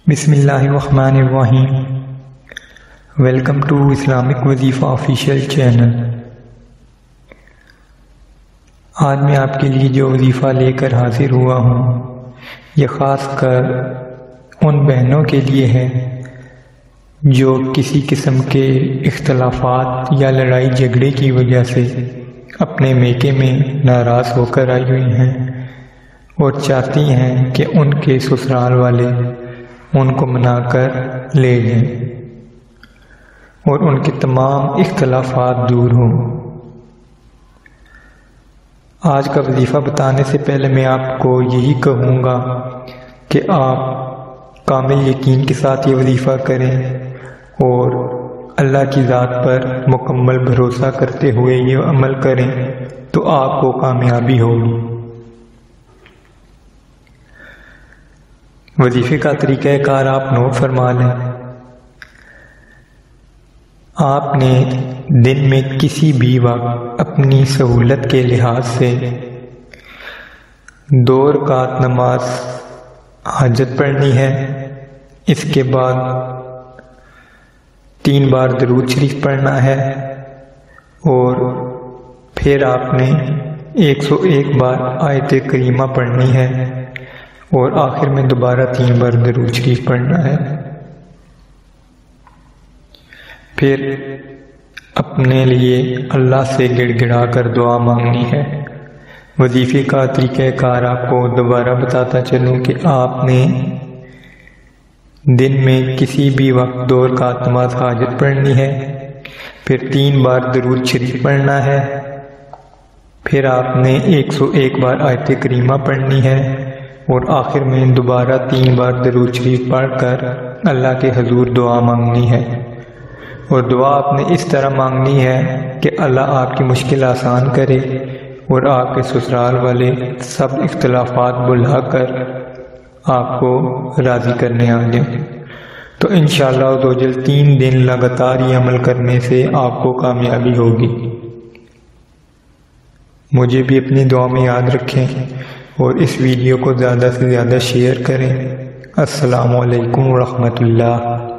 بسم اللہ الرحمن الرحیم۔ ویلکم ٹو اسلامک وظیفہ آفیشیل چینل۔ آج میں آپ کے لیے جو وظیفہ لے کر حاضر ہوا ہوں یہ خاص کر ان بہنوں کے لیے ہے جو کسی قسم کے اختلافات یا لڑائی جھگڑے کی وجہ سے اپنے میکے میں ناراض ہو کر آئی ہوئی ہیں اور چاہتی ہیں کہ ان کے سسرال والے ان کو منا کر لے جائیں اور ان کے تمام اختلافات دور ہوں۔ آج کا وظیفہ بتانے سے پہلے میں آپ کو یہی کہوں گا کہ آپ کامل یقین کے ساتھ یہ وظیفہ کریں اور اللہ کی ذات پر مکمل بھروسہ کرتے ہوئے یہ عمل کریں تو آپ کو کامیابی ہوگی۔ وظیفے کا طریقہ کار آپ نوٹ فرما لیں۔ آپ نے دن میں کسی بھی وقت اپنی سہولت کے لحاظ سے 2 رکعت نماز حاجت پڑھنی ہے۔ اس کے بعد 3 بار درود شریف پڑھنا ہے اور پھر آپ نے 101 بار آیت کریمہ پڑھنی ہے اور آخر میں دوبارہ 3 بار درود شریف پڑھنا ہے۔ پھر اپنے لیے اللہ سے گڑ گڑا کر دعا مانگنی ہے۔ وظیفے کا طریقہ کار آپ کو دوبارہ بتاتا چلوں کہ آپ نے دن میں کسی بھی وقت 2 رکعت نماز حاجت پڑھنی ہے، پھر 3 بار درود شریف پڑھنا ہے، پھر آپ نے 101 بار آیت کریمہ پڑھنی ہے اور آخر میں دوبارہ 3 بار درود شریف پڑھ کر اللہ کے حضور دعا مانگنی ہے۔ اور دعا آپ نے اس طرح مانگنی ہے کہ اللہ آپ کی مشکل آسان کرے اور آپ کے سسرال والے سب اختلافات بھلا کر آپ کو راضی کرنے آ جائیں۔ تو انشاءاللہ عزوجل 3 دن لگاتار یہ عمل کرنے سے آپ کو کامیابی ہوگی۔ مجھے بھی اپنی دعا میں یاد رکھیں اور اس ویڈیو کو زیادہ سے زیادہ شیئر کریں۔ السلام علیکم ورحمۃ اللہ۔